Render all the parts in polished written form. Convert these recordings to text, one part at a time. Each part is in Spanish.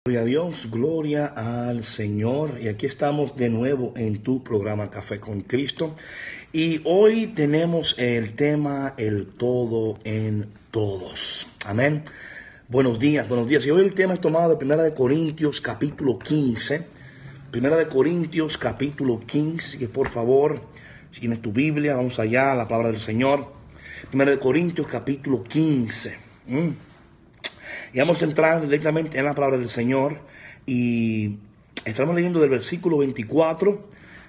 Gloria a Dios, gloria al Señor. Y aquí estamos de nuevo en tu programa Café con Cristo. Y hoy tenemos el tema el todo en todos. Amén. Buenos días, buenos días. Y hoy el tema es tomado de 1 Corintios capítulo 15. 1 Corintios capítulo 15. Así que por favor, si tienes tu Biblia, vamos allá a la palabra del Señor. 1 Corintios capítulo 15. Y vamos a entrar directamente en la palabra del Señor. Y estamos leyendo del versículo 24,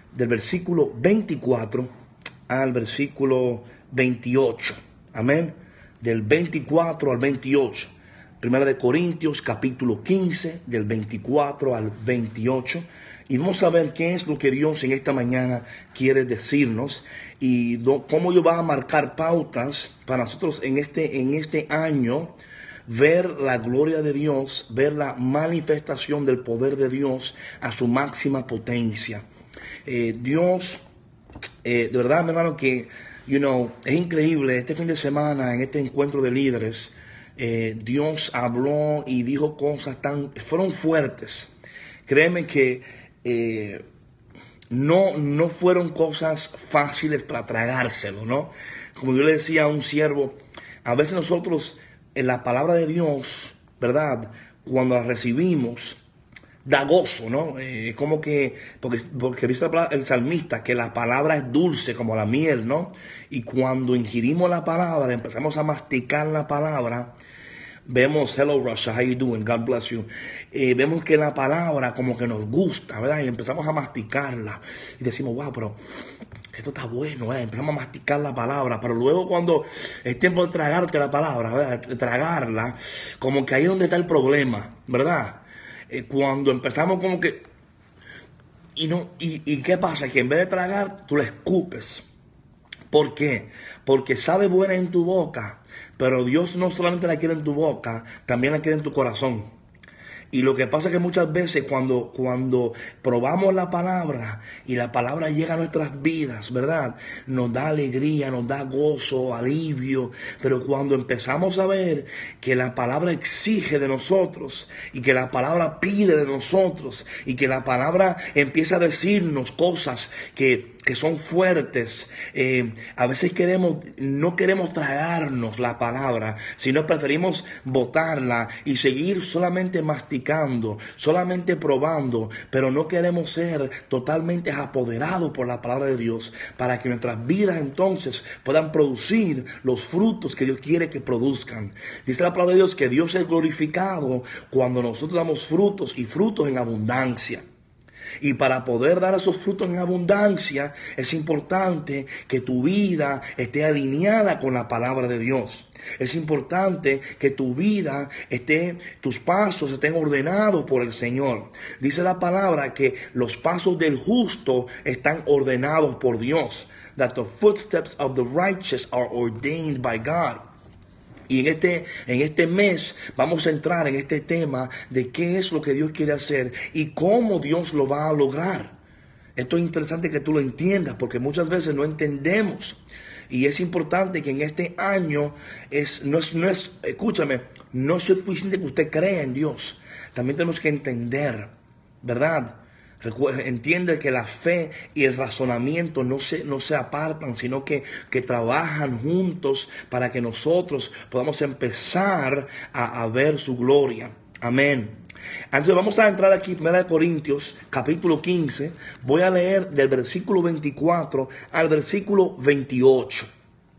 al versículo 28. Amén. Del 24 al 28. Primera de Corintios capítulo 15, del 24 al 28. Y vamos a ver qué es lo que Dios en esta mañana quiere decirnos y cómo Dios va a marcar pautas para nosotros en este año. Ver la gloria de Dios, ver la manifestación del poder de Dios a su máxima potencia. Dios, de verdad, mi hermano, que, es increíble. Este fin de semana, en este encuentro de líderes, Dios habló y dijo cosas fueron fuertes. Créeme que no fueron cosas fáciles para tragárselo, ¿no? Como yo le decía a un siervo, a veces nosotros, en la palabra de Dios, ¿verdad? Cuando la recibimos, da gozo, ¿no? Como que, porque dice el salmista que la palabra es dulce como la miel, ¿no? Y cuando ingerimos la palabra, empezamos a masticar la palabra, vemos, hello Russia, how you doing, God bless you. Vemos que la palabra como que nos gusta, ¿verdad? Y empezamos a masticarla y decimos, wow, pero esto está bueno, ¿verdad? Empezamos a masticar la palabra, pero luego cuando es tiempo de tragarte la palabra, ¿verdad? De tragarla, como que ahí es donde está el problema, ¿verdad? Cuando empezamos como que, ¿y qué pasa? Que en vez de tragar, tú la escupes. ¿Por qué? Porque sabe buena en tu boca, pero Dios no solamente la quiere en tu boca, también la quiere en tu corazón. Y lo que pasa es que muchas veces cuando probamos la palabra y la palabra llega a nuestras vidas, ¿verdad? Nos da alegría, nos da gozo, alivio. Pero cuando empezamos a ver que la palabra exige de nosotros y que la palabra pide de nosotros y que la palabra empieza a decirnos cosas que son fuertes, a veces no queremos tragarnos la palabra, sino preferimos botarla y seguir solamente masticando, solamente probando, pero no queremos ser totalmente apoderados por la palabra de Dios para que nuestras vidas entonces puedan producir los frutos que Dios quiere que produzcan. Dice la palabra de Dios que Dios es glorificado cuando nosotros damos frutos y frutos en abundancia. Y para poder dar esos frutos en abundancia, es importante que tu vida esté alineada con la palabra de Dios. Es importante que tu vida tus pasos estén ordenados por el Señor. Dice la palabra que los pasos del justo están ordenados por Dios. That the footsteps of the righteous are ordained by God. Y en este mes vamos a entrar en este tema de qué es lo que Dios quiere hacer y cómo Dios lo va a lograr. Esto es interesante que tú lo entiendas porque muchas veces no entendemos. Y es importante que en este año escúchame, no es suficiente que usted crea en Dios. También tenemos que entender, ¿verdad? Entiende que la fe y el razonamiento no se apartan, sino que trabajan juntos para que nosotros podamos empezar a ver su gloria. Amén. Entonces vamos a entrar aquí, 1 Corintios, capítulo 15. Voy a leer del versículo 24 al versículo 28.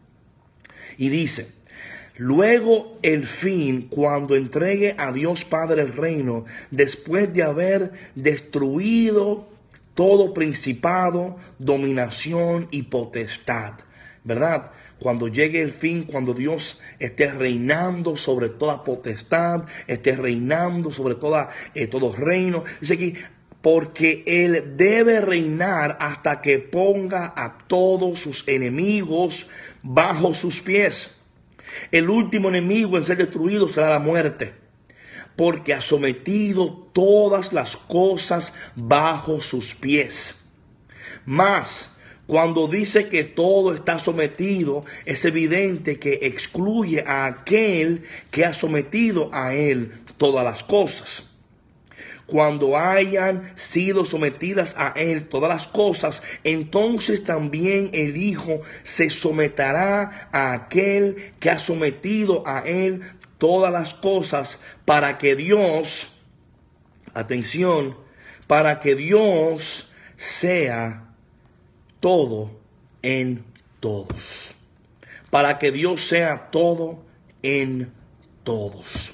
Y dice: luego el fin, cuando entregue a Dios Padre el reino, después de haber destruido todo principado, dominación y potestad, ¿verdad? Cuando llegue el fin, cuando Dios esté reinando sobre toda potestad, esté reinando sobre todo reino. Dice aquí, porque Él debe reinar hasta que ponga a todos sus enemigos bajo sus pies. El último enemigo en ser destruido será la muerte, porque ha sometido todas las cosas bajo sus pies. Mas, cuando dice que todo está sometido, es evidente que excluye a aquel que ha sometido a él todas las cosas. cuando hayan sido sometidas a Él todas las cosas, entonces también el Hijo se someterá a aquel que ha sometido a Él todas las cosas, para que Dios, atención, para que Dios sea todo en todos. Para que Dios sea todo en todos.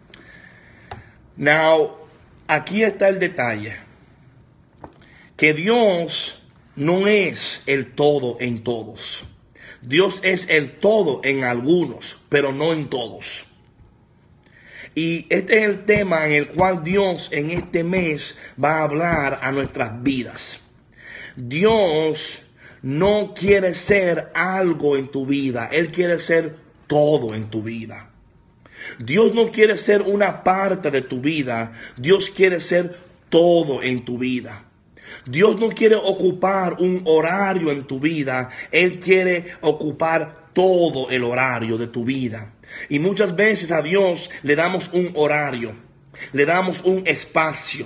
Now, aquí está el detalle. Que Dios no es el todo en todos. Dios es el todo en algunos, pero no en todos. Y este es el tema en el cual Dios en este mes va a hablar a nuestras vidas. Dios no quiere ser algo en tu vida. Él quiere ser todo en tu vida. Dios no quiere ser una parte de tu vida. Dios quiere ser todo en tu vida. Dios no quiere ocupar un horario en tu vida. Él quiere ocupar todo el horario de tu vida. Y muchas veces a Dios le damos un horario, le damos un espacio.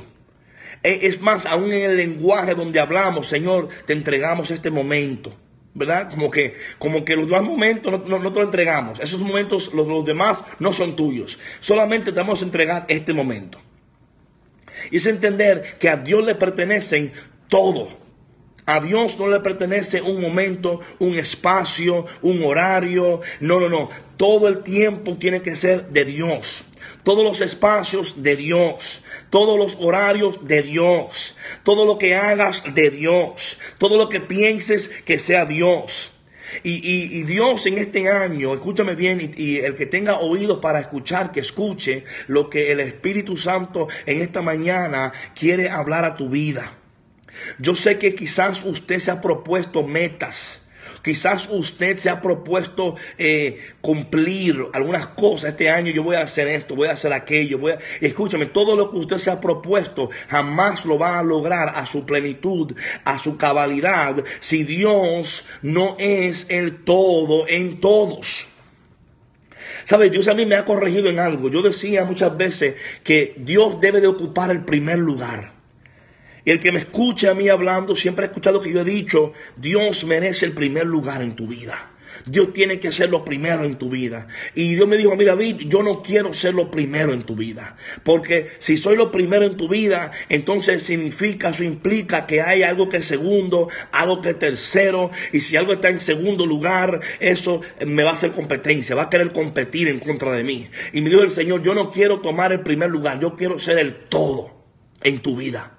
Es más, aún en el lenguaje donde hablamos, Señor, te entregamos este momento, ¿verdad? Como que los demás momentos no te lo entregamos. Esos momentos, los demás, no son tuyos. Solamente te vamos a entregar este momento. Y es entender que a Dios le pertenecen todo. A Dios no le pertenece un momento, un espacio, un horario. No. Todo el tiempo tiene que ser de Dios. Todos los espacios de Dios. Todos los horarios de Dios. Todo lo que hagas de Dios. Todo lo que pienses que sea Dios. Y Dios en este año, escúchame bien, y el que tenga oídos para escuchar, que escuche lo que el Espíritu Santo en esta mañana quiere hablar a tu vida. Yo sé que quizás usted se ha propuesto metas. Quizás usted se ha propuesto cumplir algunas cosas este año. Yo voy a hacer esto, voy a hacer aquello. Escúchame, todo lo que usted se ha propuesto jamás lo va a lograr a su plenitud, a su cabalidad, si Dios no es el todo en todos. ¿Sabe? Dios a mí me ha corregido en algo. Yo decía muchas veces que Dios debe de ocupar el primer lugar. Y el que me escucha a mí hablando siempre ha escuchado que yo he dicho, Dios merece el primer lugar en tu vida. Dios tiene que ser lo primero en tu vida. Y Dios me dijo a mí, David, yo no quiero ser lo primero en tu vida. Porque si soy lo primero en tu vida, entonces eso implica que hay algo que es segundo, algo que es tercero. Y si algo está en segundo lugar, eso me va a hacer competencia, va a querer competir en contra de mí. Y me dijo el Señor, yo no quiero tomar el primer lugar, yo quiero ser el todo en tu vida.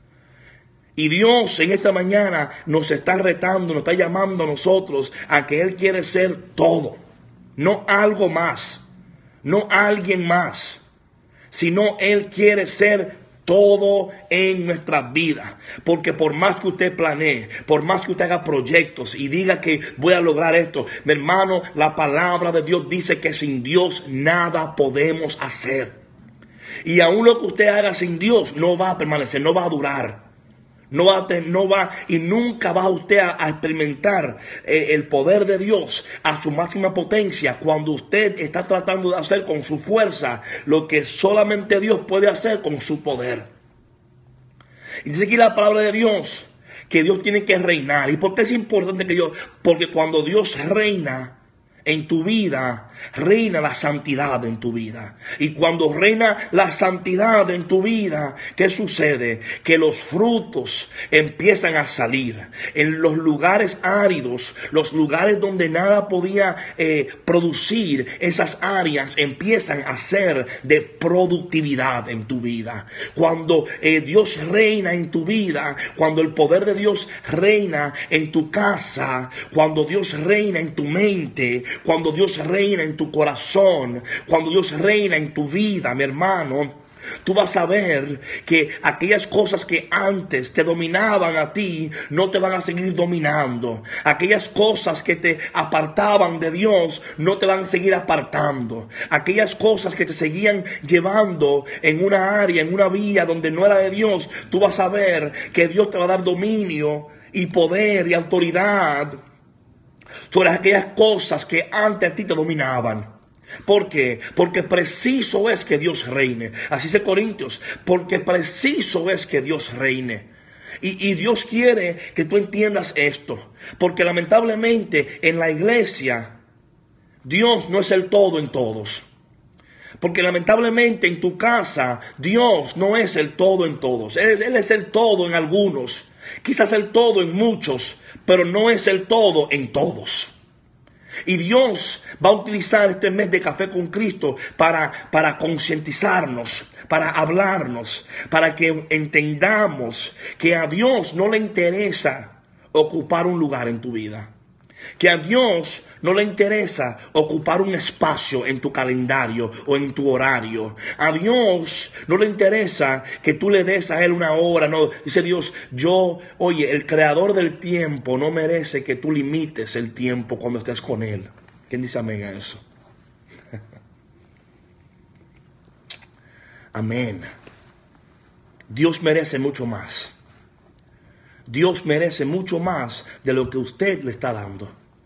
Y Dios en esta mañana nos está retando, nos está llamando a nosotros a que Él quiere ser todo. No algo más, no alguien más, sino Él quiere ser todo en nuestras vidas. Porque por más que usted planee, por más que usted haga proyectos y diga que voy a lograr esto, mi hermano, la palabra de Dios dice que sin Dios nada podemos hacer. Y aún lo que usted haga sin Dios no va a permanecer, no va a durar. No va y nunca va usted a experimentar el poder de Dios a su máxima potencia cuando usted está tratando de hacer con su fuerza lo que solamente Dios puede hacer con su poder. Y dice aquí la palabra de Dios que Dios tiene que reinar. ¿Y por qué es importante que Dios? Porque cuando Dios reina en tu vida, reina la santidad en tu vida. Y cuando reina la santidad en tu vida, ¿qué sucede? Que los frutos empiezan a salir. En los lugares áridos, los lugares donde nada podía producir, esas áreas empiezan a ser de productividad en tu vida. Cuando Dios reina en tu vida, cuando el poder de Dios reina en tu casa, cuando Dios reina en tu mente, cuando Dios reina en tu corazón, cuando Dios reina en tu vida, mi hermano, tú vas a ver que aquellas cosas que antes te dominaban a ti, no te van a seguir dominando. Aquellas cosas que te apartaban de Dios, no te van a seguir apartando. Aquellas cosas que te seguían llevando en una área, en una vía donde no era de Dios, tú vas a ver que Dios te va a dar dominio y poder y autoridad sobre aquellas cosas que antes a ti te dominaban. ¿Por qué? Porque preciso es que Dios reine. Así dice Corintios, porque preciso es que Dios reine. Y Dios quiere que tú entiendas esto, porque lamentablemente en la iglesia Dios no es el todo en todos. Porque lamentablemente en tu casa Dios no es el todo en todos. Él es el todo en algunos, quizás el todo en muchos, pero no es el todo en todos. Y Dios va a utilizar este mes de Café con Cristo para concientizarnos, para hablarnos, para que entendamos que a Dios no le interesa ocupar un lugar en tu vida. Que a Dios no le interesa ocupar un espacio en tu calendario o en tu horario. A Dios no le interesa que tú le des a Él una hora. No, dice Dios, oye, el creador del tiempo no merece que tú limites el tiempo cuando estés con Él. ¿Quién dice amén a eso? Amén. Dios merece mucho más. Dios merece mucho más de lo que usted le está dando.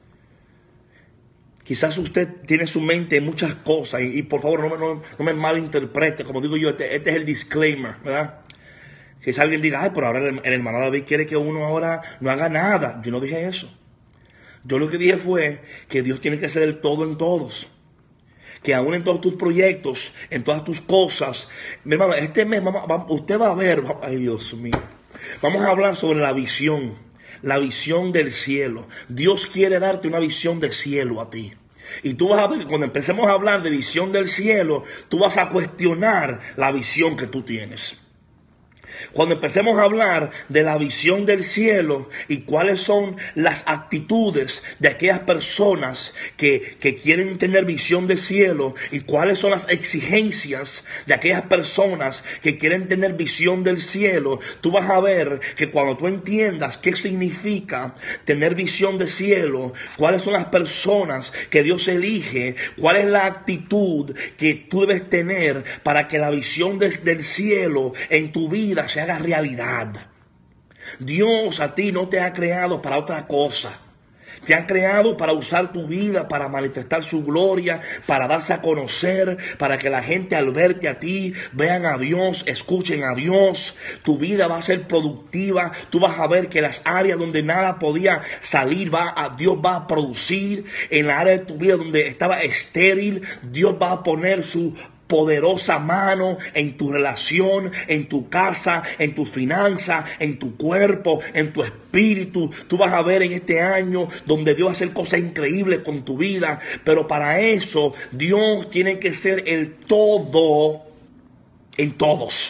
Quizás usted tiene su mente en muchas cosas y por favor no me malinterprete. Como digo yo, este es el disclaimer, ¿verdad? Quizás alguien diga, ay, pero ahora el hermano David quiere que uno ahora no haga nada. Yo no dije eso. Yo lo que dije fue que Dios tiene que ser el todo en todos. Que aún en todos tus proyectos, en todas tus cosas. Mi hermano, este mes usted va a ver, ay Dios mío. Vamos a hablar sobre la visión del cielo. Dios quiere darte una visión del cielo a ti. Y tú vas a ver que cuando empecemos a hablar de visión del cielo, tú vas a cuestionar la visión que tú tienes. Cuando empecemos a hablar de la visión del cielo y cuáles son las actitudes de aquellas personas que quieren tener visión del cielo y cuáles son las exigencias de aquellas personas que quieren tener visión del cielo, tú vas a ver que cuando tú entiendas qué significa tener visión del cielo, cuáles son las personas que Dios elige, cuál es la actitud que tú debes tener para que la visión del cielo en tu vida se haga realidad. Dios a ti no te ha creado para otra cosa. Te ha creado para usar tu vida, para manifestar su gloria, para darse a conocer, para que la gente al verte a ti vean a Dios, escuchen a Dios. Tu vida va a ser productiva. Tú vas a ver que las áreas donde nada podía salir, Dios va a producir. En la área de tu vida donde estaba estéril, Dios va a poner su poderosa mano en tu relación, en tu casa, en tu finanza, en tu cuerpo, en tu espíritu. Tú vas a ver en este año donde Dios va a hacer cosas increíbles con tu vida. Pero para eso Dios tiene que ser el todo en todos.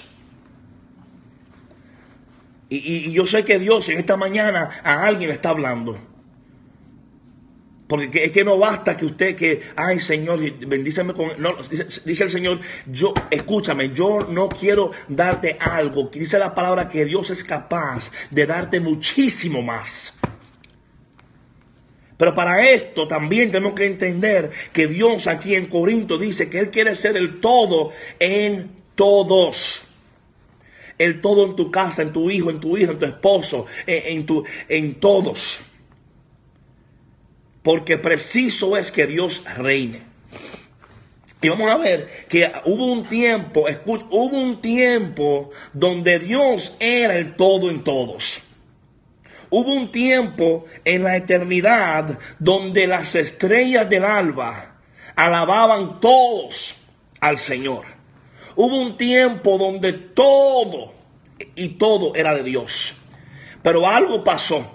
Y yo sé que Dios en esta mañana a alguien está hablando. Porque es que no basta que ay Señor, bendíceme con... No, dice el Señor, escúchame, yo no quiero darte algo. Dice la palabra que Dios es capaz de darte muchísimo más. Pero para esto también tenemos que entender que Dios aquí en Corinto dice que Él quiere ser el todo en todos. El todo en tu casa, en tu hijo, en tu esposo, en todos. Porque preciso es que Dios reine. Y vamos a ver que hubo un tiempo donde Dios era el todo en todos. Hubo un tiempo en la eternidad donde las estrellas del alba alababan todos al Señor. Hubo un tiempo donde todo era de Dios. Pero algo pasó.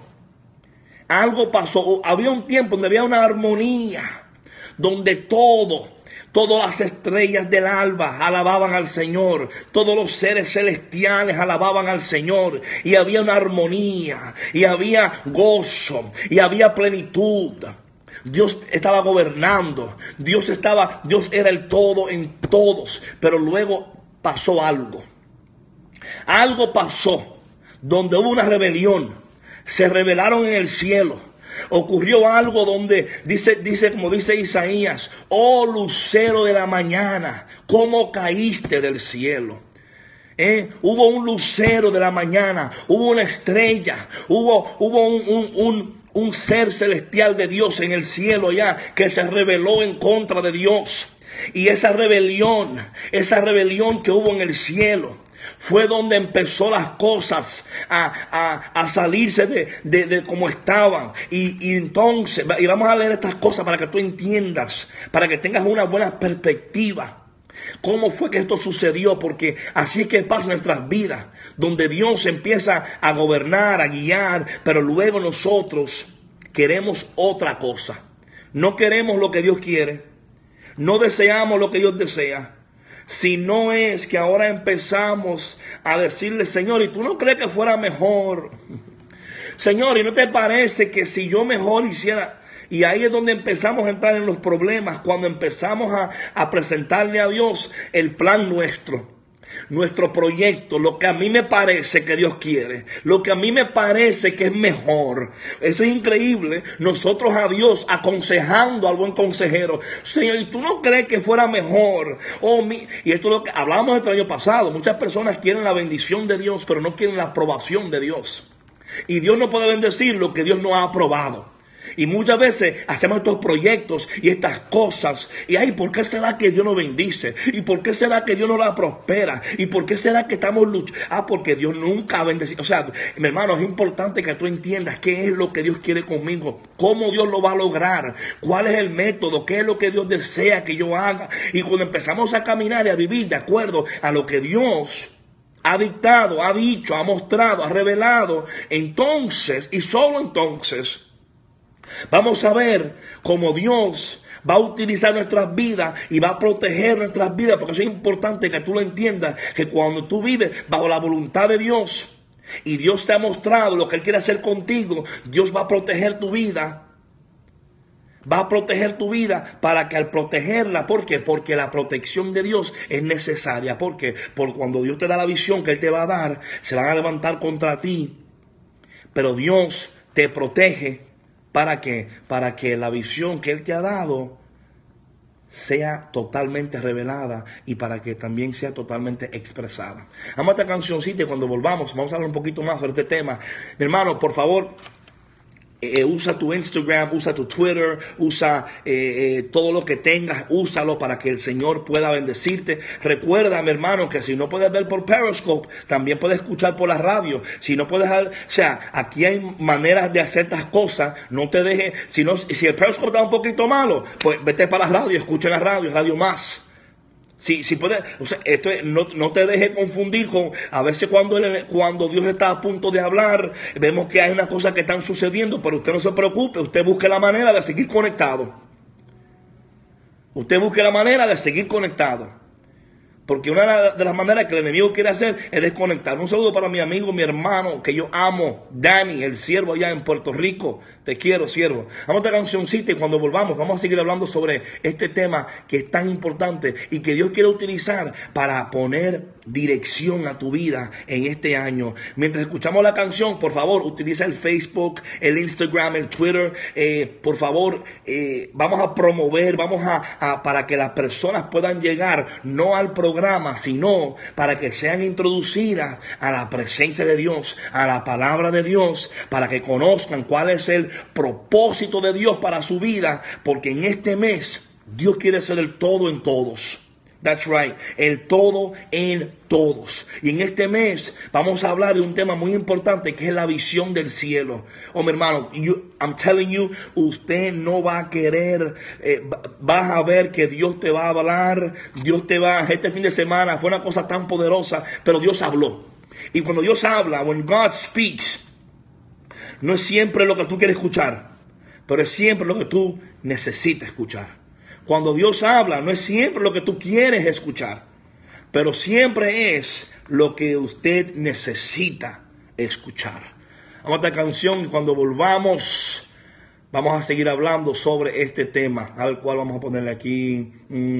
Había un tiempo donde había una armonía, donde todas las estrellas del alba alababan al Señor, todos los seres celestiales alababan al Señor, y había una armonía, y había gozo, y había plenitud. Dios estaba gobernando, Dios era el todo en todos, pero luego pasó algo. Algo pasó donde hubo una rebelión. Se rebelaron en el cielo. Ocurrió algo donde dice como dice Isaías, oh lucero de la mañana, ¿cómo caíste del cielo? Hubo un lucero de la mañana, hubo una estrella, hubo un ser celestial de Dios en el cielo ya, que se rebeló en contra de Dios. Y esa rebelión que hubo en el cielo, fue donde empezó las cosas a salirse de como estaban. Y entonces, y vamos a leer estas cosas para que tú entiendas, para que tengas una buena perspectiva. ¿Cómo fue que esto sucedió? Porque así es que pasa en nuestras vidas, donde Dios empieza a gobernar, a guiar, pero luego nosotros queremos otra cosa. No queremos lo que Dios quiere, no deseamos lo que Dios desea. Si no es que ahora empezamos a decirle, Señor, ¿y tú no crees que fuera mejor? Señor, ¿y no te parece que si yo mejor hiciera? Y ahí es donde empezamos a entrar en los problemas, cuando empezamos a presentarle a Dios el plan nuestro proyecto, lo que a mí me parece que Dios quiere, lo que a mí me parece que es mejor. Eso es increíble. Nosotros a Dios aconsejando al buen consejero, Señor, ¿y tú no crees que fuera mejor? Y esto es lo que hablábamos el año pasado. Muchas personas quieren la bendición de Dios, pero no quieren la aprobación de Dios. Y Dios no puede bendecir lo que Dios no ha aprobado. Y muchas veces hacemos estos proyectos y estas cosas. Y ay, ¿por qué será que Dios nos bendice? ¿Y por qué será que Dios nos la prospera? ¿Y por qué será que estamos luchando? Porque Dios nunca ha bendecido. O sea, mi hermano, es importante que tú entiendas qué es lo que Dios quiere conmigo. Cómo Dios lo va a lograr. Cuál es el método. Qué es lo que Dios desea que yo haga. Y cuando empezamos a caminar y a vivir de acuerdo a lo que Dios ha dictado, ha dicho, ha mostrado, ha revelado, entonces, y solo entonces, vamos a ver cómo Dios va a utilizar nuestras vidas y va a proteger nuestras vidas, porque eso es importante que tú lo entiendas, que cuando tú vives bajo la voluntad de Dios y Dios te ha mostrado lo que Él quiere hacer contigo, Dios va a proteger tu vida. Va a proteger tu vida para que al protegerla, ¿por qué? Porque la protección de Dios es necesaria. ¿Por qué? Porque cuando Dios te da la visión que Él te va a dar, se van a levantar contra ti. Pero Dios te protege. ¿Para qué? Para que la visión que Él te ha dado sea totalmente revelada y para que también sea totalmente expresada. Vamos a esta cancioncita y cuando volvamos vamos a hablar un poquito más sobre este tema. Mi hermano, por favor, usa tu Instagram, usa tu Twitter, usa todo lo que tengas, úsalo para que el Señor pueda bendecirte. Recuerda, mi hermano, que si no puedes ver por Periscope, también puedes escuchar por la radio. Si no puedes, o sea, aquí hay maneras de hacer estas cosas. No te dejes, si el Periscope está un poquito malo, pues vete para la radio, escucha la radio, Radio Más. Si puedes, o sea, no te dejes confundir con, a veces cuando Dios está a punto de hablar, vemos que hay unas cosas que están sucediendo, pero usted no se preocupe, usted busque la manera de seguir conectado. Usted busque la manera de seguir conectado. Porque una de las maneras que el enemigo quiere hacer es desconectar. Un saludo para mi amigo, mi hermano, que yo amo, Dani, el siervo allá en Puerto Rico. Te quiero, siervo. Vamos a esta cancioncita y cuando volvamos vamos a seguir hablando sobre este tema que es tan importante y que Dios quiere utilizar para poner dirección a tu vida en este año. Mientras escuchamos la canción, por favor, utiliza el Facebook, el Instagram, el Twitter. Por favor, vamos a promover, para que las personas puedan llegar, no al programa, sino para que sean introducidas a la presencia de Dios, a la palabra de Dios, para que conozcan cuál es el propósito de Dios para su vida, porque en este mes Dios quiere ser el todo en todos. That's right, el todo en todos. Y en este mes vamos a hablar de un tema muy importante que es la visión del cielo. Oh, mi hermano, I'm telling you, usted no va a querer, vas a ver que Dios te va a hablar, este fin de semana fue una cosa tan poderosa, pero Dios habló. Y cuando Dios habla, when God speaks, no es siempre lo que tú quieres escuchar, pero es siempre lo que tú necesitas escuchar. Cuando Dios habla, no es siempre lo que tú quieres escuchar, pero siempre es lo que usted necesita escuchar. Vamos a esta canción y cuando volvamos, vamos a seguir hablando sobre este tema. A ver cuál vamos a ponerle aquí.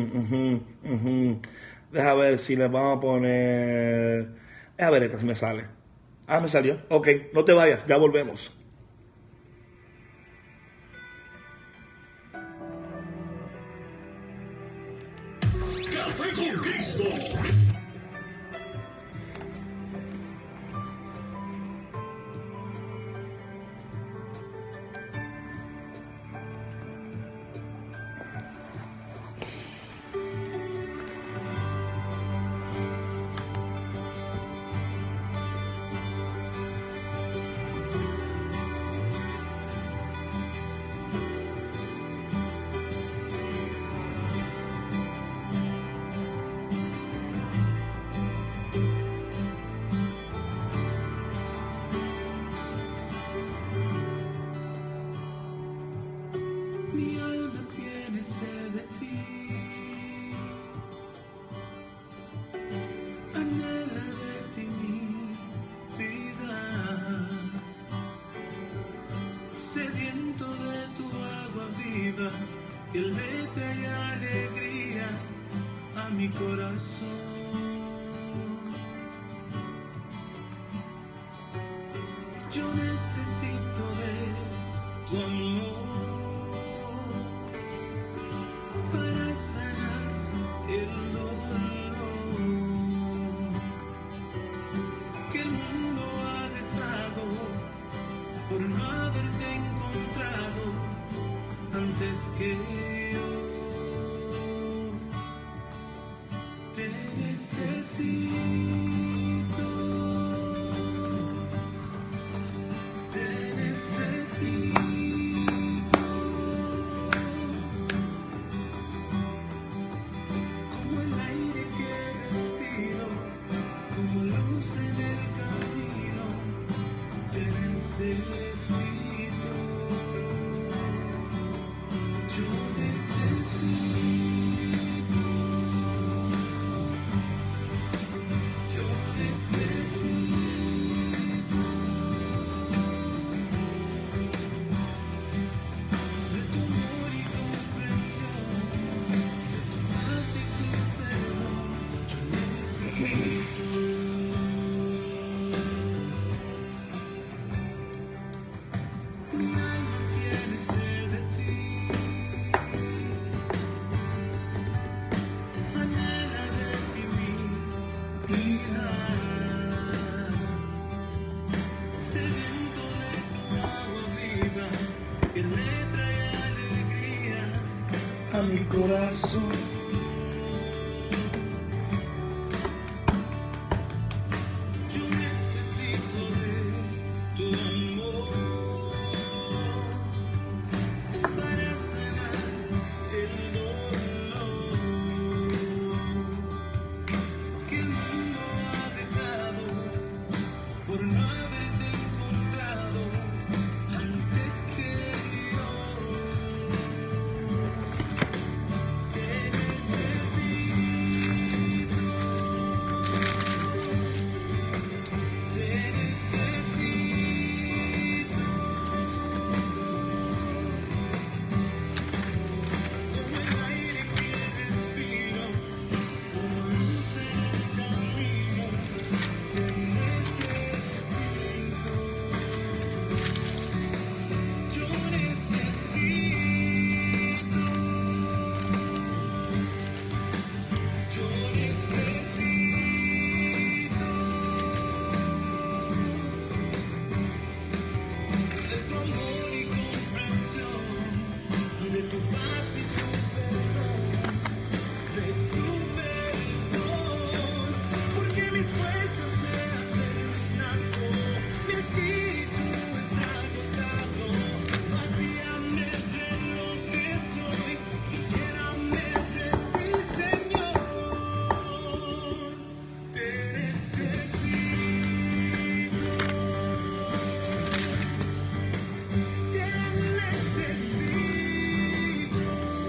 Deja ver si le vamos a poner. A ver esta si me sale. Ah, me salió. Ok, no te vayas, ya volvemos. Café con Cristo. viva, Él le trae alegría a mi corazón. Yo necesito de tu amor para sanar el dolor que el mundo ha dejado por no haberte encontrado antes que yo. Te necesito, te necesito, como el aire que respiro, como luz en el camino, te necesito, yo necesito, yo necesito de tu amor y comprensión, de tu paz y tu perdón, yo necesito. Mi alma tiene sed de ti, anhela de ti mi vida, sediento de tu agua viva, que le trae alegría A mi corazón. yo necesito de tu amor para sanar el dolor que el mundo ha dejado por no haberte encontrado antes que yo. Te necesito, te necesito, como el aire que respiro, como luz en el camino, te necesito, yo necesito, yo necesito de tu amor y comprensión, de tu paz y tu perdón, de tu perdón, porque mis fuerzas se han terminado, mi espíritu está agotado, vacíame de lo que soy y lléname de ti, Señor. Te necesito, te necesito,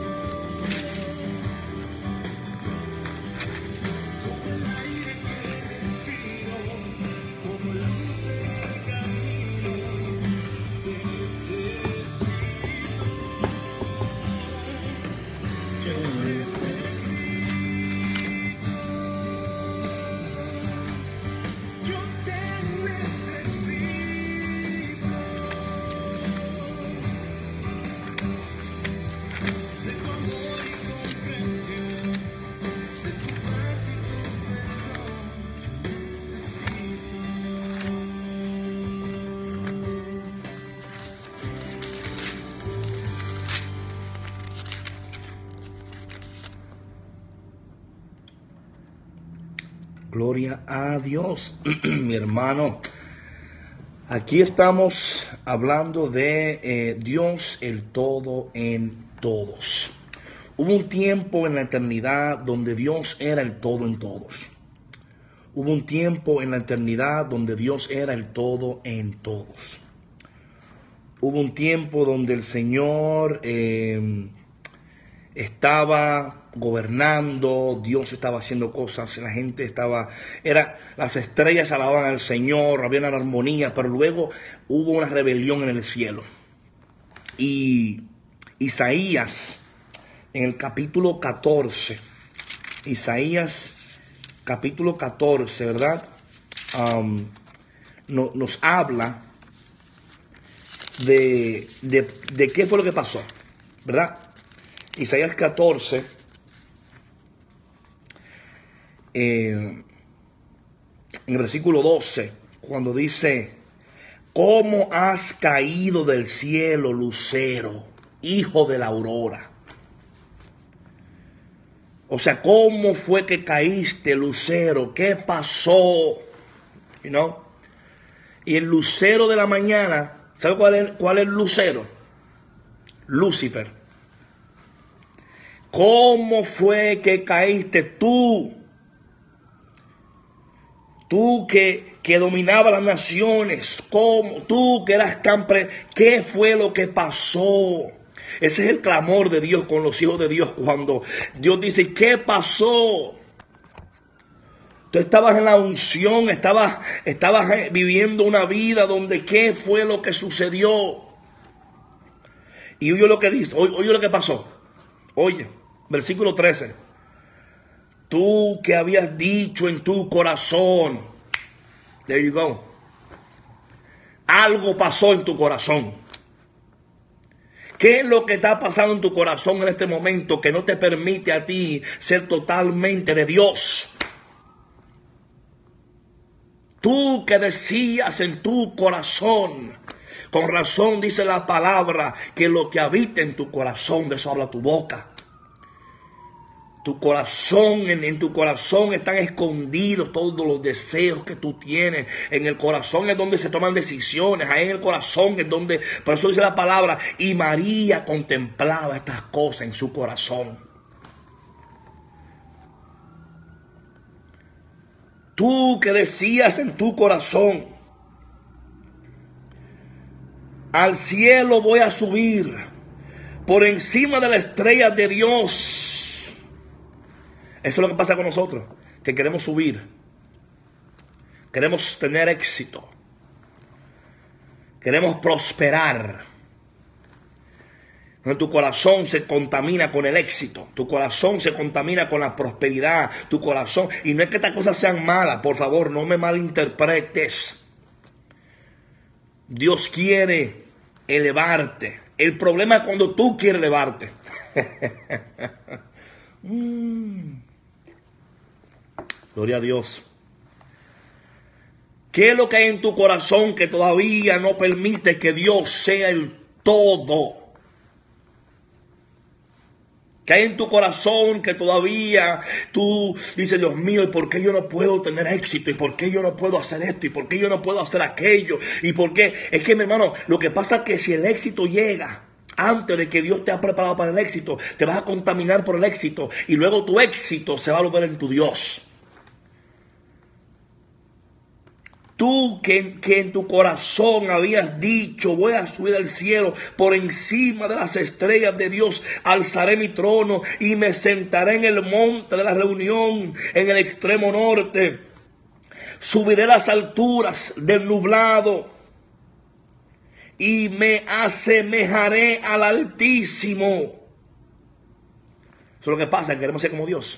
como el aire que respiro, como luz en el camino, te necesito, yo necesito, yo te necesito, de tu amor y comprensión, de tu paz y tu perdón, necesito. Gloria a Dios, mi hermano. Aquí estamos hablando de Dios, el todo en todos. Hubo un tiempo en la eternidad donde Dios era el todo en todos. Hubo un tiempo en la eternidad donde Dios era el todo en todos. Hubo un tiempo donde el Señor estaba gobernando, Dios estaba haciendo cosas, la gente estaba, las estrellas alababan al Señor, había una armonía, pero luego hubo una rebelión en el cielo. Y Isaías, en el capítulo 14. Isaías, capítulo 14, ¿verdad? Nos habla de qué fue lo que pasó, ¿verdad? Isaías 14, en el versículo 12, cuando dice: ¿Cómo has caído del cielo, lucero, hijo de la aurora? O sea, ¿cómo fue que caíste, lucero? ¿Qué pasó? You know? Y el lucero de la mañana, ¿sabe cuál es el lucero? Lucifer. ¿Cómo fue que caíste tú? Tú que dominaba las naciones. ¿Cómo? Tú que eras ¿Qué fue lo que pasó? Ese es el clamor de Dios con los hijos de Dios cuando Dios dice: ¿qué pasó? Tú estabas en la unción, estabas viviendo una vida donde ¿qué fue lo que sucedió? Y oye lo que dice, oye lo que pasó. Oye, versículo 13. Tú que habías dicho en tu corazón. There you go. Algo pasó en tu corazón. ¿Qué es lo que está pasando en tu corazón en este momento que no te permite a ti ser totalmente de Dios? Tú que decías en tu corazón, con razón dice la palabra, que lo que habita en tu corazón, de eso habla tu boca. Tu corazón, en tu corazón están escondidos todos los deseos que tú tienes. En el corazón es donde se toman decisiones. Ahí en el corazón es donde, por eso dice la palabra, y María contemplaba estas cosas en su corazón. Tú que decías en tu corazón: al cielo voy a subir, por encima de las estrellas de Dios. Eso es lo que pasa con nosotros, que queremos subir, queremos tener éxito, queremos prosperar. Tu corazón se contamina con el éxito, tu corazón se contamina con la prosperidad, tu corazón, y no es que estas cosas sean malas, por favor, no me malinterpretes. Dios quiere elevarte. El problema es cuando tú quieres elevarte. Gloria a Dios. ¿Qué es lo que hay en tu corazón que todavía no permite que Dios sea el todo? ¿Qué hay en tu corazón que todavía tú dices: Dios mío, ¿y por qué yo no puedo tener éxito? ¿Y por qué yo no puedo hacer esto? ¿Y por qué yo no puedo hacer aquello? ¿Y por qué? Es que, mi hermano, lo que pasa es que si el éxito llega antes de que Dios te ha preparado para el éxito, te vas a contaminar por el éxito y luego tu éxito se va a volver en tu Dios. Tú que en tu corazón habías dicho: voy a subir al cielo, por encima de las estrellas de Dios alzaré mi trono y me sentaré en el monte de la reunión, en el extremo norte. Subiré las alturas del nublado y me asemejaré al Altísimo. Eso es lo que pasa, queremos ser como Dios.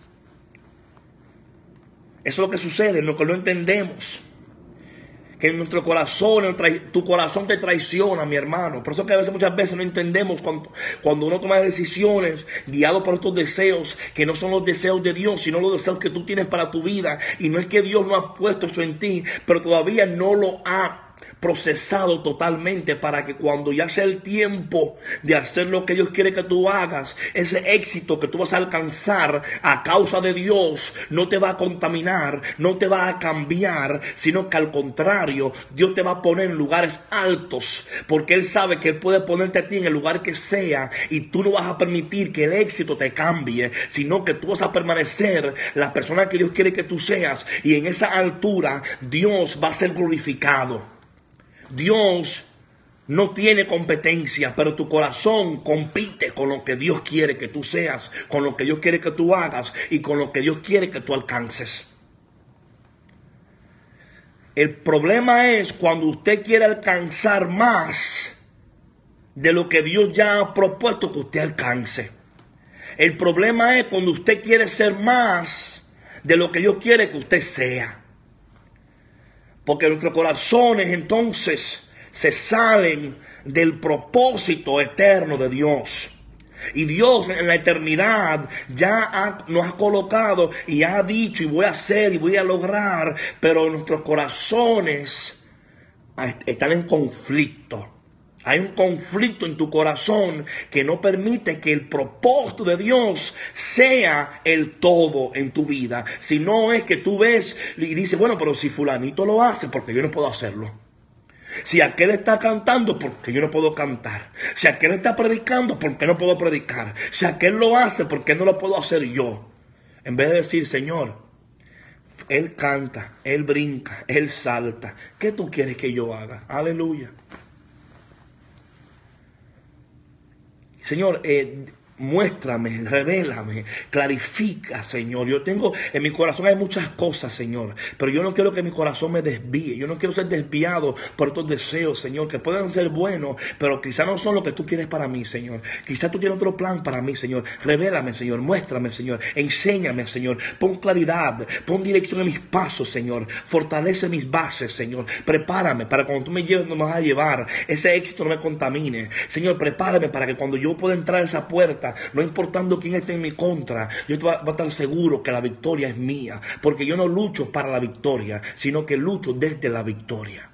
Eso es lo que sucede, lo que no entendemos. Que en nuestro corazón, tu corazón te traiciona, mi hermano. Por eso que a veces, muchas veces no entendemos cuando uno toma decisiones guiado por estos deseos que no son los deseos de Dios, sino los deseos que tú tienes para tu vida. Y no es que Dios no ha puesto esto en ti, pero todavía no lo ha procesado totalmente para que cuando ya sea el tiempo de hacer lo que Dios quiere que tú hagas, ese éxito que tú vas a alcanzar a causa de Dios no te va a contaminar, no te va a cambiar, sino que al contrario, Dios te va a poner en lugares altos, porque Él sabe que Él puede ponerte a ti en el lugar que sea y tú no vas a permitir que el éxito te cambie, sino que tú vas a permanecer la persona que Dios quiere que tú seas, y en esa altura Dios va a ser glorificado. Dios no tiene competencia, pero tu corazón compite con lo que Dios quiere que tú seas, con lo que Dios quiere que tú hagas y con lo que Dios quiere que tú alcances. El problema es cuando usted quiere alcanzar más de lo que Dios ya ha propuesto que usted alcance. El problema es cuando usted quiere ser más de lo que Dios quiere que usted sea. Porque nuestros corazones entonces se salen del propósito eterno de Dios. Y Dios en la eternidad ya nos ha colocado y ha dicho y voy a hacer y voy a lograr, pero nuestros corazones están en conflicto. Hay un conflicto en tu corazón que no permite que el propósito de Dios sea el todo en tu vida. Si no es que tú ves y dices, bueno, pero si fulanito lo hace, porque yo no puedo hacerlo. Si aquel está cantando, porque yo no puedo cantar. Si aquel está predicando, porque no puedo predicar. Si aquel lo hace, porque no lo puedo hacer yo. En vez de decir, Señor, Él canta, Él brinca, Él salta. ¿Qué tú quieres que yo haga? Aleluya. Señor, muéstrame, revélame, clarifica, Señor. Yo tengo, en mi corazón hay muchas cosas, Señor, pero yo no quiero que mi corazón me desvíe. Yo no quiero ser desviado por estos deseos, Señor, que pueden ser buenos, pero quizás no son lo que tú quieres para mí, Señor. Quizás tú tienes otro plan para mí, Señor. Revélame, Señor, muéstrame, Señor. Enséñame, Señor. Pon claridad, pon dirección en mis pasos, Señor. Fortalece mis bases, Señor. Prepárame para cuando tú me lleves, no me vas a llevar. Ese éxito no me contamine. Señor, prepárame para que cuando yo pueda entrar a esa puerta, no importando quién esté en mi contra, yo voy a estar seguro que la victoria es mía, porque yo no lucho para la victoria, sino que lucho desde la victoria.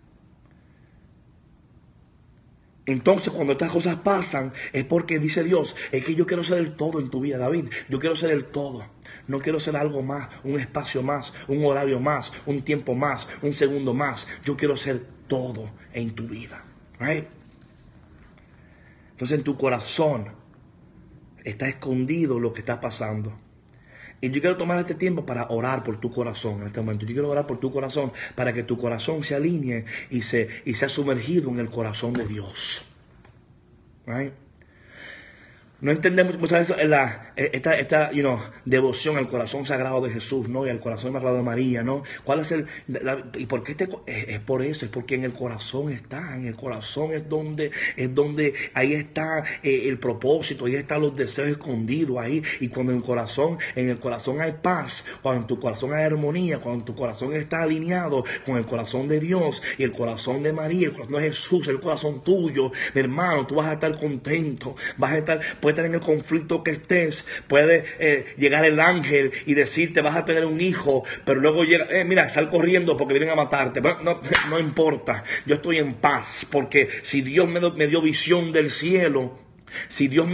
Entonces cuando estas cosas pasan es porque dice Dios, es que yo quiero ser el todo en tu vida, David. Yo quiero ser el todo. No quiero ser algo más, un espacio más, un horario más, un tiempo más, un segundo más. Yo quiero ser todo en tu vida. ¿Right? Entonces en tu corazón está escondido lo que está pasando. Y yo quiero tomar este tiempo para orar por tu corazón en este momento. Yo quiero orar por tu corazón para que tu corazón se alinee y sea sumergido en el corazón de Dios. Right? No entendemos muchas veces esta devoción al corazón sagrado de Jesús, ¿no? Y al corazón sagrado de María, ¿no? ¿Cuál es y por qué es por eso? Es porque en el corazón es donde ahí está el propósito, ahí están los deseos escondidos ahí. Y cuando en el corazón hay paz, cuando en tu corazón hay armonía, cuando tu corazón está alineado con el corazón de Dios y el corazón de María, el corazón de Jesús, el corazón tuyo, mi hermano, tú vas a estar contento, puedes estar en el conflicto que estés, puede llegar el ángel y decirte vas a tener un hijo, pero luego llega, mira, sal corriendo porque vienen a matarte. Pero no importa, yo estoy en paz, porque si Dios me dio visión del cielo, Dios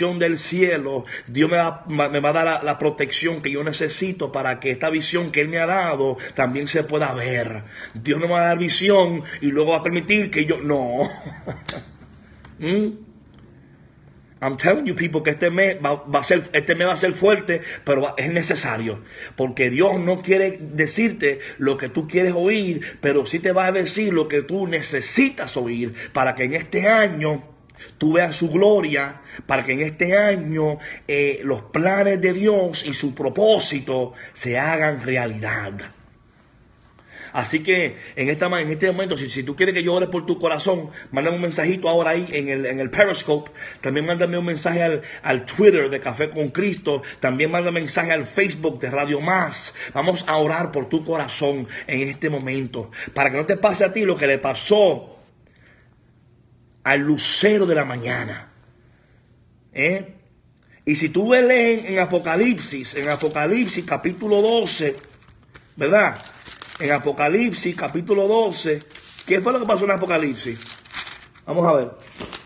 me va a dar la protección que yo necesito para que esta visión que Él me ha dado también se pueda ver. Dios no me va a dar visión y luego va a permitir que yo no. I'm telling you people que este mes va a ser fuerte, pero es necesario, porque Dios no quiere decirte lo que tú quieres oír, pero sí te va a decir lo que tú necesitas oír para que en este año tú veas su gloria, para que en este año los planes de Dios y su propósito se hagan realidad. Así que en este momento, si tú quieres que yo ore por tu corazón, mándame un mensajito ahora ahí en el Periscope. También mándame un mensaje al Twitter de Café con Cristo. También mándame un mensaje al Facebook de Radio Más. Vamos a orar por tu corazón en este momento, para que no te pase a ti lo que le pasó al lucero de la mañana. Y si tú lees en Apocalipsis capítulo 12, ¿verdad? En Apocalipsis capítulo 12, ¿qué fue lo que pasó en Apocalipsis? Vamos a ver.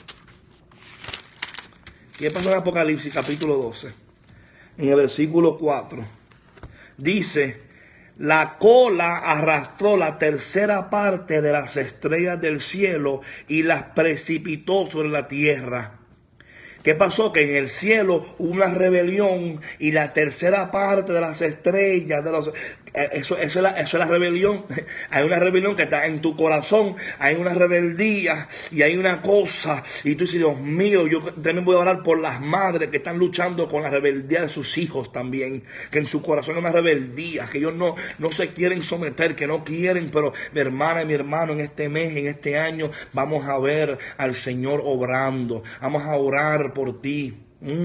¿Qué pasó en Apocalipsis capítulo 12? En el versículo 4. Dice, la cola arrastró la tercera parte de las estrellas del cielo y las precipitó sobre la tierra. ¿Qué pasó? Que en el cielo hubo una rebelión y la tercera parte de las estrellas, Eso es la rebelión. Hay una rebelión que está en tu corazón, hay una rebeldía y hay una cosa. Y tú dices, Dios mío, yo también voy a orar por las madres que están luchando con la rebeldía de sus hijos también. Que en su corazón hay una rebeldía, que ellos no se quieren someter, que no quieren. Pero mi hermana y mi hermano, en este mes, en este año, vamos a ver al Señor obrando. Vamos a orar por ti.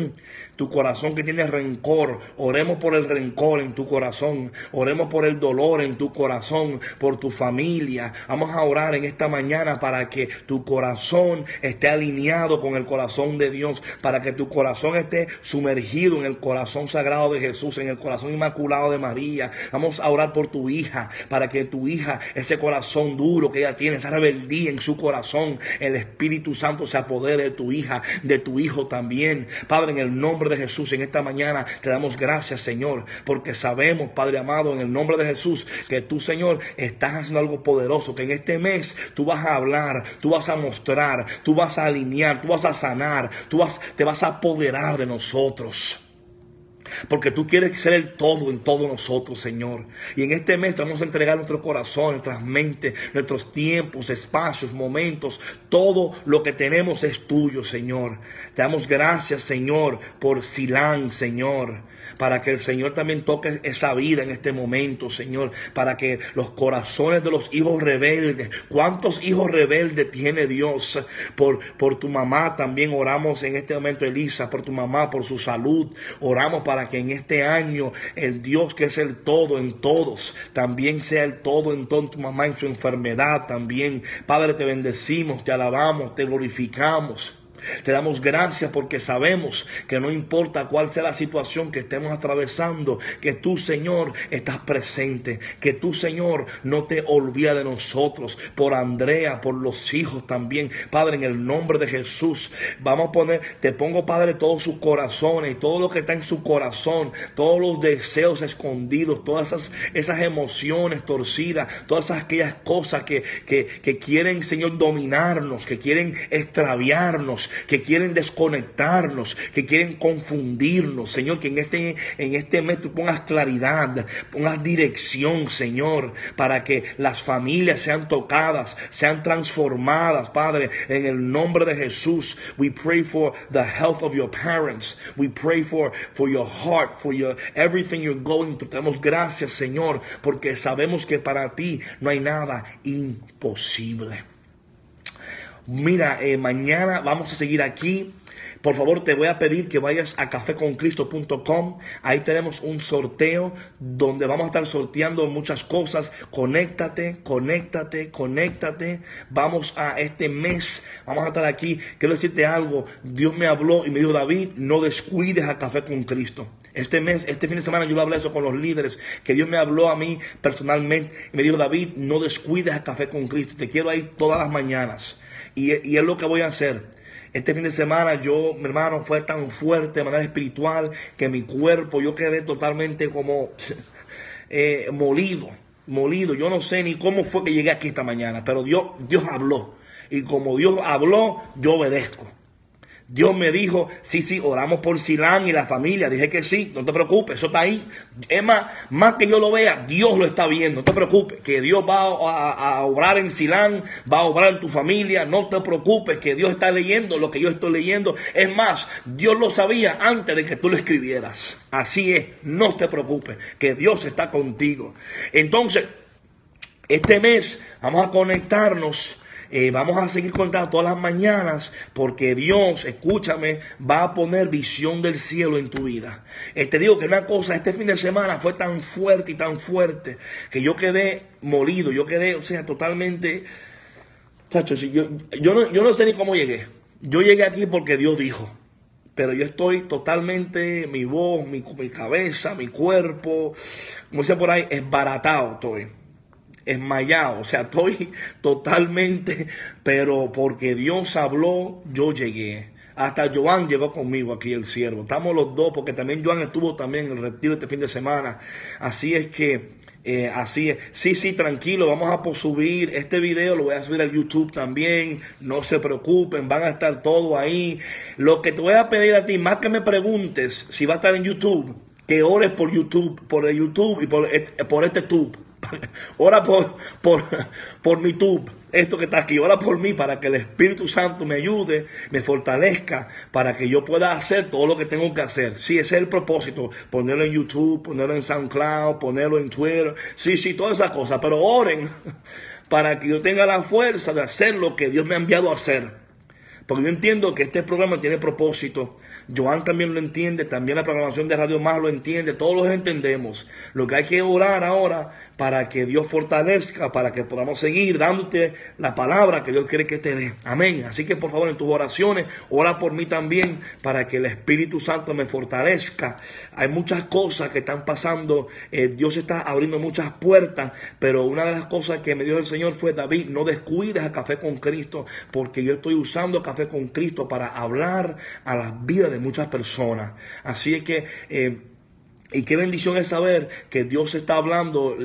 Tu corazón que tiene rencor, oremos por el rencor en tu corazón, oremos por el dolor en tu corazón, por tu familia. Vamos a orar en esta mañana para que tu corazón esté alineado con el corazón de Dios, para que tu corazón esté sumergido en el corazón sagrado de Jesús, en el corazón inmaculado de María. Vamos a orar por tu hija, para que tu hija, ese corazón duro que ella tiene, esa rebeldía en su corazón, el Espíritu Santo se apodere de tu hija, de tu hijo también. Padre, en el nombre de Jesús, en esta mañana te damos gracias, Señor, porque sabemos, Padre amado, en el nombre de Jesús, que tú, Señor, estás haciendo algo poderoso, que en este mes tú vas a hablar, tú vas a mostrar, tú vas a alinear, tú vas a sanar, te vas a apoderar de nosotros. Porque tú quieres ser el todo en todos nosotros, Señor. Y en este mes vamos a entregar nuestro corazón, nuestras mentes, nuestros tiempos, espacios, momentos. Todo lo que tenemos es tuyo, Señor. Te damos gracias, Señor, por Silán, Señor. Para que el Señor también toque esa vida en este momento, Señor. Para que los corazones de los hijos rebeldes. ¿Cuántos hijos rebeldes tiene Dios? Por tu mamá también oramos en este momento, Elisa. Por tu mamá, por su salud. Oramos para que en este año el Dios que es el todo en todos, también sea el todo en todo tu mamá, en su enfermedad también. Padre, te bendecimos, te alabamos, te glorificamos. Te damos gracias porque sabemos que no importa cuál sea la situación que estemos atravesando, que tú, Señor, estás presente, que tú, Señor, no te olvidas de nosotros, por Andrea, por los hijos también. Padre, en el nombre de Jesús, vamos a poner, te pongo, Padre, todos sus corazones, todo lo que está en su corazón, todos los deseos escondidos, todas esas emociones torcidas, todas aquellas cosas que quieren, Señor, dominarnos, que quieren extraviarnos, que quieren desconectarnos, que quieren confundirnos. Señor, que en este mes tú pongas claridad, pongas dirección, Señor, para que las familias sean tocadas, sean transformadas, Padre, en el nombre de Jesús. We pray for the health of your parents. We pray for your heart, for everything you're going through. Te damos gracias, Señor, porque sabemos que para ti no hay nada imposible. Mira, mañana vamos a seguir aquí. Por favor, te voy a pedir que vayas a cafeconcristo.com. Ahí tenemos un sorteo donde vamos a estar sorteando muchas cosas. Conéctate. Vamos a este mes, vamos a estar aquí. Quiero decirte algo. Dios me habló y me dijo, David, no descuides a Café con Cristo. Este mes, este fin de semana yo lo hablé eso con los líderes, que Dios me habló a mí personalmente y me dijo, David, no descuides a Café con Cristo. Te quiero ahí todas las mañanas. Y es lo que voy a hacer. Este fin de semana mi hermano, fue tan fuerte de manera espiritual que mi cuerpo, yo quedé totalmente como molido. Yo no sé ni cómo fue que llegué aquí esta mañana, pero Dios habló. Y como Dios habló, yo obedezco. Dios me dijo, sí, oramos por Silán y la familia. Dije que sí, no te preocupes, eso está ahí. Es más que yo lo vea, Dios lo está viendo. No te preocupes, que Dios va a obrar en Silán, va a obrar en tu familia. No te preocupes, que Dios está leyendo lo que yo estoy leyendo. Es más, Dios lo sabía antes de que tú lo escribieras. Así es, no te preocupes, que Dios está contigo. Entonces, este mes vamos a conectarnos. Vamos a seguir contando todas las mañanas porque Dios, escúchame, va a poner visión del cielo en tu vida. Te digo que una cosa, este fin de semana fue tan fuerte que yo quedé molido, yo quedé, totalmente, chacho, yo no sé ni cómo llegué. Yo llegué aquí porque Dios dijo. Pero yo estoy totalmente, mi voz, mi cabeza, mi cuerpo, como dice por ahí, esbaratado estoy. Esmayado, estoy totalmente, pero porque Dios habló, yo llegué. Hasta Joan llegó conmigo aquí, el siervo. Estamos los dos, porque también Joan estuvo también en el retiro este fin de semana. Así es que, así es. Sí, tranquilo, vamos a subir este video, lo voy a subir al YouTube también. No se preocupen, van a estar todo ahí. Lo que te voy a pedir a ti, más que me preguntes si va a estar en YouTube, que ores por YouTube, por el YouTube y por este tube. Ora por mi tube, esto que está aquí. Ora por mí para que el Espíritu Santo me ayude, me fortalezca, para que yo pueda hacer todo lo que tengo que hacer. Sí, ese es el propósito, ponerlo en YouTube, ponerlo en SoundCloud, ponerlo en Twitter, sí, todas esas cosas, pero oren para que yo tenga la fuerza de hacer lo que Dios me ha enviado a hacer. Porque yo entiendo que este programa tiene propósito. Joan también lo entiende, también la programación de Radio Más lo entiende, todos lo entendemos. Lo que hay que orar ahora para que Dios fortalezca, para que podamos seguir dándote la palabra que Dios quiere que te dé. Amén. Así que por favor en tus oraciones, ora por mí también para que el Espíritu Santo me fortalezca. Hay muchas cosas que están pasando, Dios está abriendo muchas puertas, pero una de las cosas que me dio el Señor fue: David, no descuides a Café con Cristo, porque yo estoy usando Café con Cristo para hablar a las vidas de muchas personas. Así es que y qué bendición es saber que Dios está hablando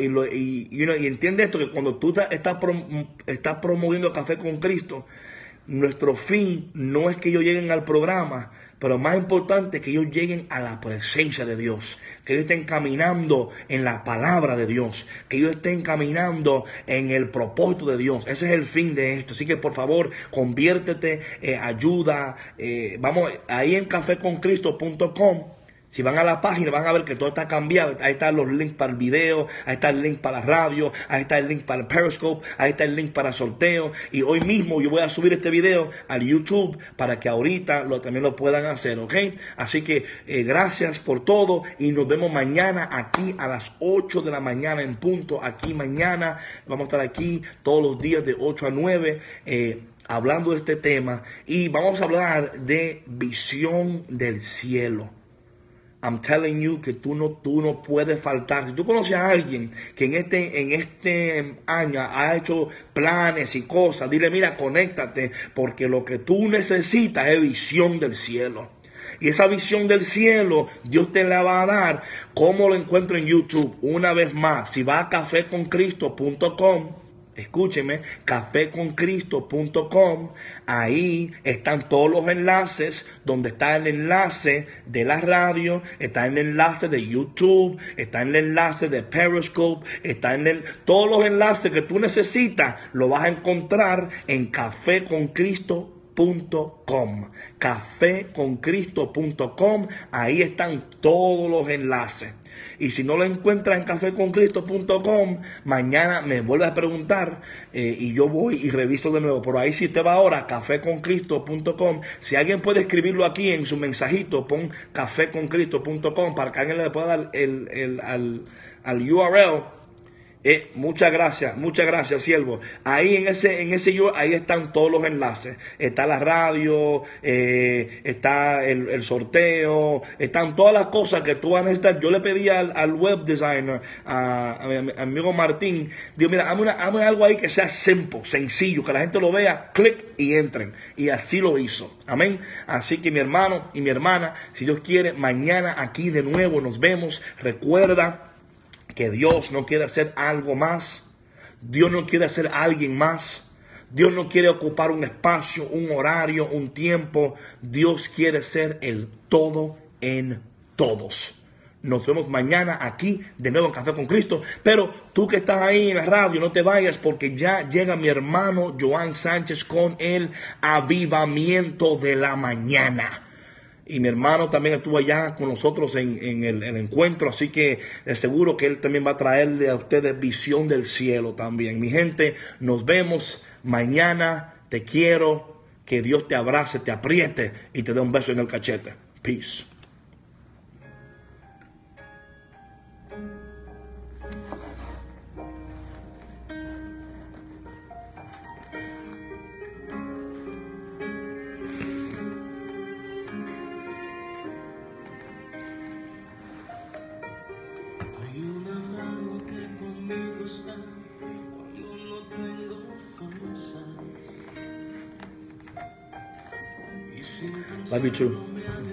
y entiende esto, que cuando tú estás promoviendo Café con Cristo, nuestro fin no es que ellos lleguen al programa, pero más importante que ellos lleguen a la presencia de Dios, que ellos estén caminando en la palabra de Dios, que ellos estén caminando en el propósito de Dios. Ese es el fin de esto. Así que por favor, conviértete, ayuda. Vamos ahí en cafeconcristo.com. Si van a la página van a ver que todo está cambiado. Ahí están los links para el video, ahí está el link para la radio, ahí está el link para el Periscope, ahí está el link para el sorteo. Y hoy mismo yo voy a subir este video al YouTube para que ahorita también lo puedan hacer, ¿ok? Así que gracias por todo y nos vemos mañana aquí a las 8 de la mañana en punto. Aquí mañana vamos a estar aquí todos los días de 8 a 9. Hablando de este tema y vamos a hablar de visión del cielo. I'm telling you que tú no puedes faltar. Si tú conoces a alguien que en este año ha hecho planes y cosas, dile: mira, conéctate, porque lo que tú necesitas es visión del cielo. Y esa visión del cielo, Dios te la va a dar. ¿Cómo lo encuentro en YouTube? Una vez más, si va a cafeconcristo.com, escúcheme, cafeconcristo.com, ahí están todos los enlaces, donde está el enlace de la radio, está el enlace de YouTube, está el enlace de Periscope, está todos los enlaces que tú necesitas, lo vas a encontrar en cafeconcristo.com. Cafeconcristo.com, ahí están todos los enlaces. Y si no lo encuentras en cafeconcristo.com, mañana me vuelves a preguntar y yo voy y reviso de nuevo. Por ahí, si usted va ahora a cafeconcristo.com, si alguien puede escribirlo aquí en su mensajito, pon cafeconcristo.com para que alguien le pueda dar al URL. Muchas gracias, siervo. Ahí en ese ahí están todos los enlaces. Está la radio, está el sorteo, están todas las cosas que tú vas a necesitar. Yo le pedí al web designer, a mi amigo Martín, digo: mira, hazme algo ahí que sea simple, sencillo, que la gente lo vea, clic y entren. Y así lo hizo. Amén. Así que mi hermano y mi hermana, si Dios quiere, mañana aquí de nuevo nos vemos. Recuerda que Dios no quiere hacer algo más. Dios no quiere hacer alguien más. Dios no quiere ocupar un espacio, un horario, un tiempo. Dios quiere ser el todo en todos. Nos vemos mañana aquí de nuevo en Café con Cristo. Pero tú que estás ahí en la radio, no te vayas, porque ya llega mi hermano Joan Sánchez con el avivamiento de la mañana. Y mi hermano también estuvo allá con nosotros en el encuentro. Así que seguro que él también va a traerle a ustedes visión del cielo también. Mi gente, nos vemos mañana. Te quiero. Que Dios te abrace, te apriete y te dé un beso en el cachete. Peace. Hay una mano que conmigo está cuando no tengo fuerza. Y sin Love you too. pensarlo me